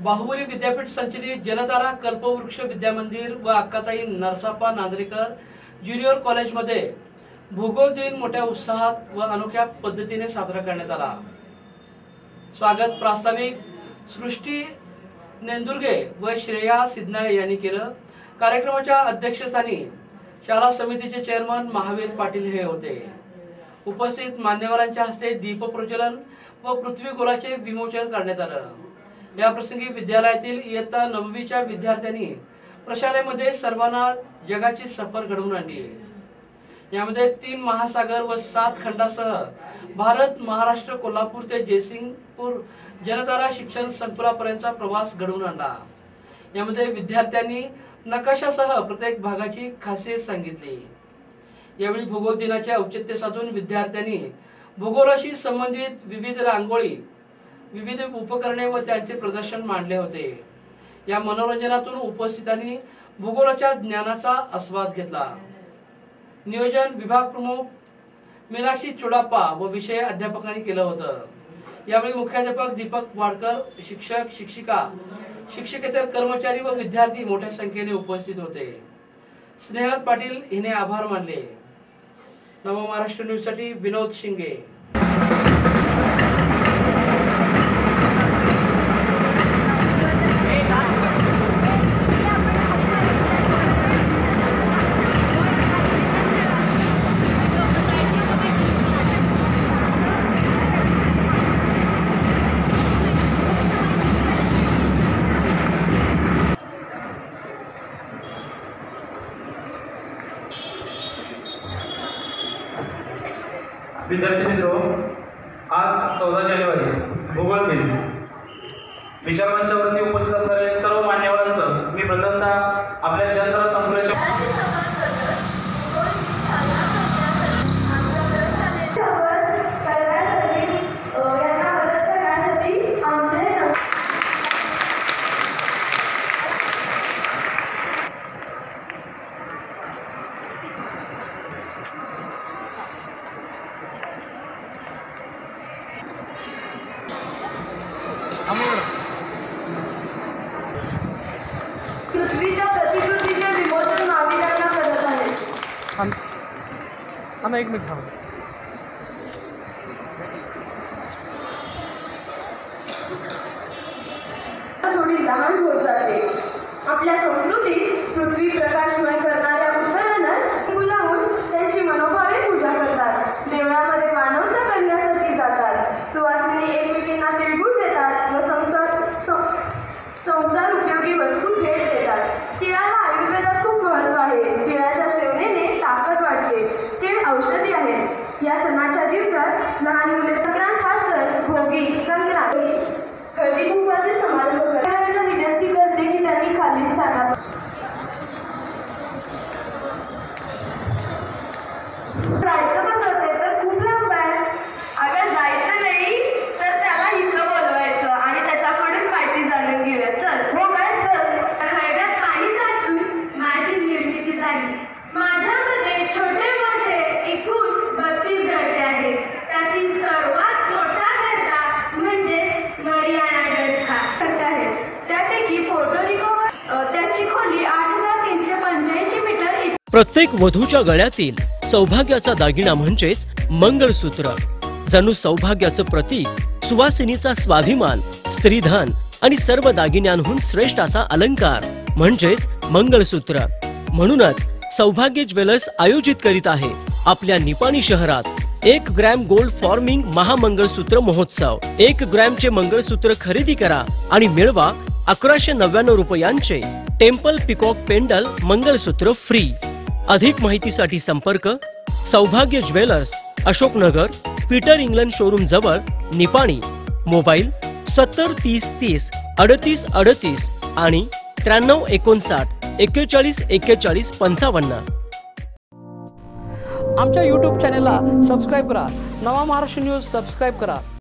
बाहुबली विद्यापीठ संचलित जनतारा कल्पवृक्ष विद्यामंदिर व अक्काताई नरसाप्पा नांदरेकर ज्युनियर कॉलेजमध्ये भूगोल दिन मोठ्या उत्साहात व अनोख्या पद्धतीने साजरा करण्यात आला। स्वागत प्रास्ताविक सृष्टी नेंदुर्गे व श्रेया सिद्धनाळे यांनी केलं। कार्यक्रमाच्या अध्यक्षस्थानी शाळा समितीचे चेअरमन महावीर पाटील हे होते। उपस्थित मान्यवरांच्या हस्ते दीप प्रज्वलन व पृथ्वी गोलाचे विमोचन करण्यात आलं। या प्रसंगी विद्यालयातील इयत्ता 9वीच्या विद्यार्थ्यांनी प्रशालेमध्ये सर्वांना जगाची सफर घडवून आणली। यामध्ये 3 महासागर व 7 खंडासह भारत, महाराष्ट्र, कोल्हापूर ते जयसिंगपूर जनतारा शिक्षण संकुलापर्यंतचा प्रवास घडवून आणला। यामध्ये विद्यार्थ्यांनी नकाशासह प्रत्येक भागाची खासियत सांगितली। यावेळी भूगोल दिनाचे औचित्य साधून विद्यार्थ्यांनी भूगोलाशी संबंधित विविध रांगोळी, विविध उपकरणे व त्यांचे प्रदर्शन मांडले होते। या मनोरंजनातून उपस्थितांनी भूगोलाच्या ज्ञानाचा आस्वाद घेतला। नियोजन विभाग प्रमुख मीनाक्षी चोडाप्पा व विषय अध्यापकांनी केलं होतं। यावेळी मुख्याध्यापक दीपक वाडकर, शिक्षक, शिक्षिका, शिक्षकेतर कर्मचारी व विद्यार्थी मोठ्या संख्येने उपस्थित होते। स्नेहल पाटील हिने आभार मानले। नवमहाराष्ट्र न्यूज साठी विनोद शिंगे। विद्यार्थी मित्रों, आज 14 जानेवारी भूगोल दिन। विचारमंचावरती उपस्थित असणारे सर्व मान्यवरांचं मी प्रथमतः आपल्या जनतारा संकुलाच्या पृथ्वीच्या प्रतिकृतीचे विमोचन महावीरांना करत आहे। एक मिनिट थांबा। थोडी लहान होत जाते। आपल्या संस्कृतीत पृथ्वी प्रकाशमय करणाऱ्या उत्तरांनाच गुलावून त्यांची मनोभावे पूजा करतात। देवळामध्ये मानवसा करण्यासाठी जातात। सुवासिनी एकमेकींना तिळगुळ देतात व संसार उपयोगी वस्तू भेट देतात। तिळाला आयुर्वेदात खूप महत्त्व आहे। तिळाच्या सेवनेने ताकद वाढते। तीळ औषधी आहे। या सणाच्या दिवसात लहान मुले संक्रांत हा सण भोगी, संक्रांत, हळदी कुंकवाचे समारंभ करतात। विनंती करते की त्यांनी खाली स्थानावर जायचं कसं ते तर खूप लांब आहे। अगं जायचं नाही तर त्याला इथं बोलवायचं आणि त्याच्याकडून माहिती जाणून घेऊया। चल हो काय चल। खड्यात पाणी साचून माझी निर्मिती झाली। माझ्यामध्ये छोटे मोठे एकूण 32 गड्डे आहेत। त्यातील सर्वात मोठा गड्डा म्हणजे मरियाना गड्डा आहे। त्यापैकी पोर्टोरिको त्याची खोली 8385 मीटर। प्रत्येक वधूच्या गळ्यातील सौभाग्याचा दागिना म्हणजेच मंगळसूत्र। जणू सौभाग्याचं प्रतीक, सुवासिनीचा स्वाभिमान, स्त्रीधन आणि सर्व दागिन्यांहून श्रेष्ठ असा अलंकार म्हणजेच मंगळसूत्र। म्हणूनच सौभाग्य ज्वेलर्स आयोजित करीत आहे आपल्या निपाणी शहरात 1 ग्रॅम गोल्ड फॉर्मिंग महामंगळसूत्र महोत्सव। 1 ग्रॅमचे मंगळसूत्र खरेदी करा आणि मिळवा 1199 रुपयांचे temple peacock pendant mangalsutra free. अधिक माहितीसाठी संपर्क Saubhagya jewellers, Ashoknagar, Peter England showroom जवळ, निपाणी। मोबाईल 70 30 30 38 38 आणि 93 59 41 41 55। आमच्या YouTube चॅनेलला सबस्क्राइब करा। नवा महाराष्ट्र न्यूज सबस्क्राइब करा।